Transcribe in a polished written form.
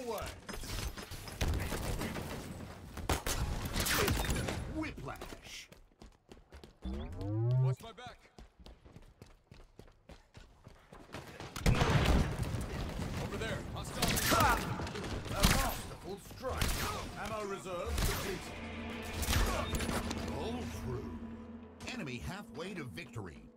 away. Whiplash. Watch my back. Over there. Hostile. A masterful strike. Ammo reserve depleted. All through. Enemy halfway to victory.